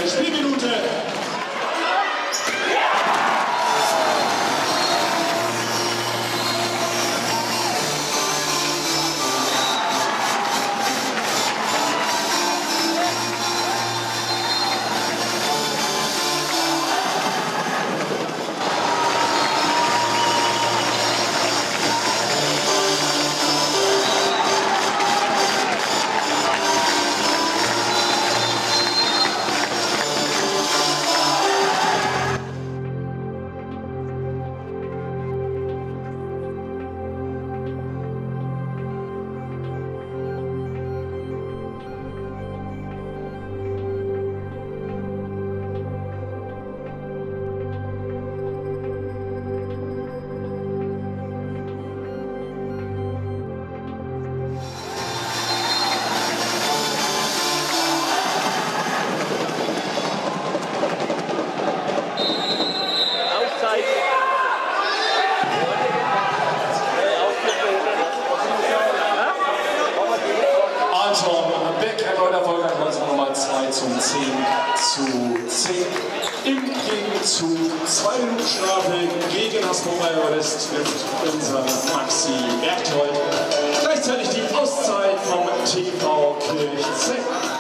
Spielminute. Im Gegenzug 2 Minuten Strafe gegen das Mobile-Rest trifft unser Maxi Berthold. Gleichzeitig die Auszeit vom TV Kirchzell.